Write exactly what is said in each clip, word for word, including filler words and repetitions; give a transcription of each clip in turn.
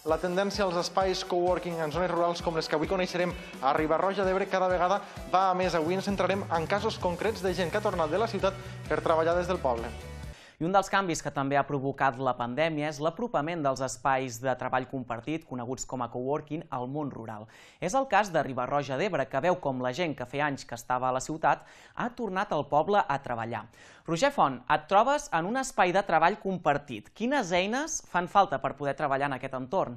La tendència als espais coworking en zones rurals com les que avui coneixerem a Riba-roja d'Ebre cada vegada va a més. Avui ens centrarem en casos concrets de gent que ha tornat de la ciutat per treballar des del poble. I un dels canvis que també ha provocat la pandèmia és l'apropament dels espais de treball compartit, coneguts com a coworking, al món rural. És el cas de Riba-roja d'Ebre, que veu com la gent que feia anys que estava a la ciutat ha tornat al poble a treballar. Roger Font, et trobes en un espai de treball compartit. Quines eines fan falta per poder treballar en aquest entorn?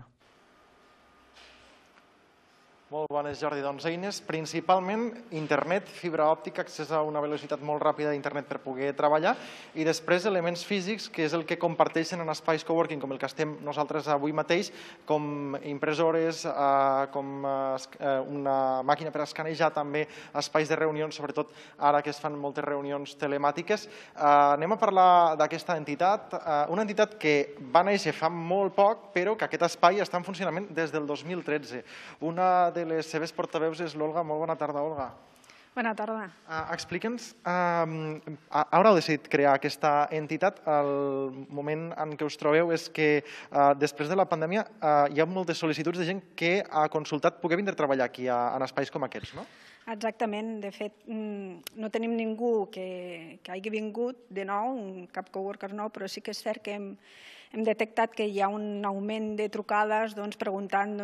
Molt bones, Jordi. Doncs eines, principalment internet, fibra òptica, accés a una velocitat molt ràpida d'internet per poder treballar, i després elements físics, que és el que comparteixen en espais coworking, com el que estem nosaltres avui mateix, com impressores, com una màquina per escanejar, també espais de reunions, sobretot ara que es fan moltes reunions telemàtiques. Anem a parlar d'aquesta entitat, una entitat que va néixer fa molt poc, però que aquest espai està en funcionament des del dos mil tretze. Una de les seves portaveus és l'Olga. Molt bona tarda, Olga. Bona tarda. Explica'ns, haureu decidit crear aquesta entitat. El moment en què us trobeu és que després de la pandèmia hi ha moltes sol·licituds de gent que ha consultat poder vindre a treballar aquí en espais com aquests, no? Exactament. De fet, no tenim ningú que hagi vingut de nou, cap coworker nou, però sí que és cert que hem hem detectat que hi ha un augment de trucades preguntant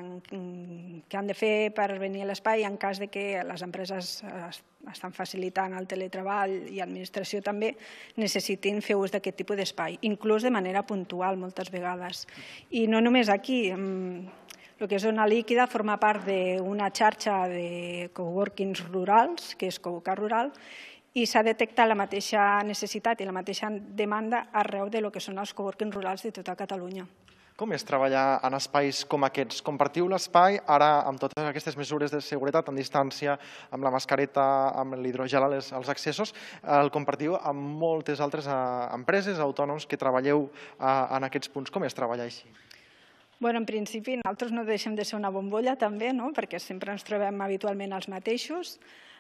què han de fer per venir a l'espai en cas que les empreses estan facilitant el teletreball i l'administració també necessitin fer ús d'aquest tipus d'espai, inclús de manera puntual moltes vegades. I no només aquí. El que és Zona Líquida forma part d'una xarxa de coworkings rurals, que és Coworking Rural, i s'ha detectat la mateixa necessitat i la mateixa demanda arreu del que són els coworkings rurals de tota Catalunya. Com és treballar en espais com aquests? Compartiu l'espai, ara amb totes aquestes mesures de seguretat, en distància, amb la mascareta, amb l'hidrogel als accessos, el compartiu amb moltes altres empreses, autònoms que treballeu en aquests punts. Com és treballar així? Bé, en principi, nosaltres no deixem de ser una bombolla també, perquè sempre ens trobem habitualment els mateixos.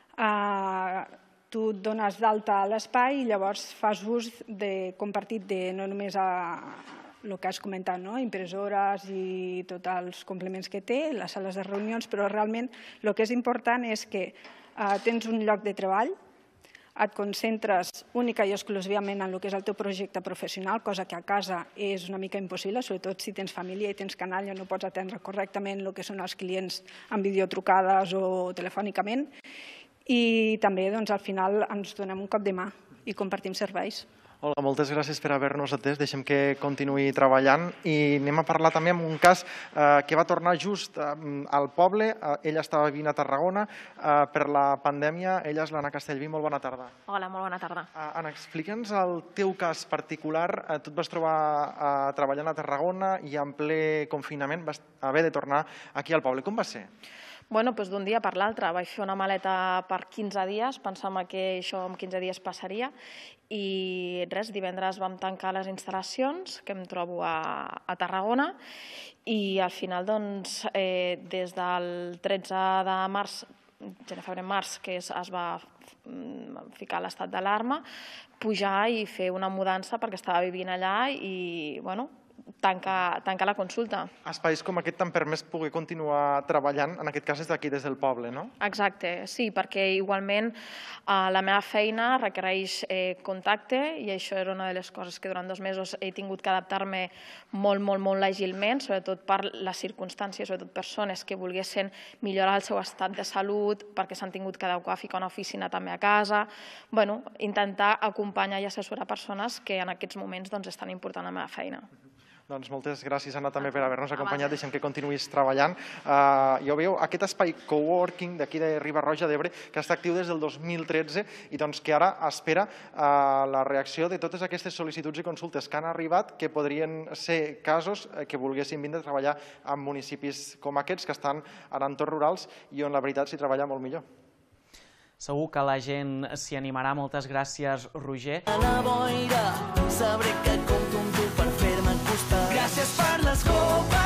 Tu et dones d'alta a l'espai i llavors fas ús de compartit de no només el que has comentat, impressores i tots els complements que té, les sales de reunions, però realment el que és important és que tens un lloc de treball, et concentres única i exclusivament en el que és el teu projecte professional, cosa que a casa és una mica impossible, sobretot si tens família i tens canal, ja no pots atendre correctament el que són els clients en videotrucades o telefònicament. I també, al final, ens donem un cop de mà i compartim serveis. Olga, moltes gràcies per haver-nos atès. Deixem que continuï treballant i anem a parlar també amb un cas que va tornar just al poble. Ella estava vivint a Tarragona per la pandèmia. Ella és l'Anna Castellví. Molt bona tarda. Hola, molt bona tarda. Anna, explica'ns el teu cas particular. Tu et vas trobar treballant a Tarragona i en ple confinament vas haver de tornar aquí al poble. Com va ser? Bueno, doncs d'un dia per l'altre. Vaig fer una maleta per quinze dies, pensava que això en quinze dies passaria, i res, divendres vam tancar les instal·lacions que em trobo a Tarragona, i al final, doncs, des del tretze de març, gener, febrer, març, que es va ficar l'estat d'alarma, pujar i fer una mudança perquè estava vivint allà i, bueno, tancar la consulta. Espais com aquest t'han permès poder continuar treballant, en aquest cas des d'aquí, des del poble, no? Exacte, sí, perquè igualment la meva feina requereix contacte i això era una de les coses que durant dos mesos he tingut que adaptar-me molt, molt, molt àgilment, sobretot per les circumstàncies, sobretot persones que volguessin millorar el seu estat de salut, perquè s'han tingut que adequar a ficar una oficina també a casa. Bueno, intentar acompanyar i assessorar persones que en aquests moments és tan important la meva feina. Doncs moltes gràcies, Anna, també per haver-nos acompanyat. Deixem que continuïs treballant. Ja ho veieu, aquest espai coworking d'aquí de Riba-roja d'Ebre, que està actiu des del dos mil tretze i que ara espera la reacció de totes aquestes sol·licituds i consultes que han arribat, que podrien ser casos que volguessin vindre a treballar en municipis com aquests, que estan en entorns rurals i on la veritat s'hi treballa molt millor. Segur que la gent s'hi animarà. Moltes gràcies, Roger. A la boira, sabré que compto amb tu per fer-me costar. Gràcies per les copes.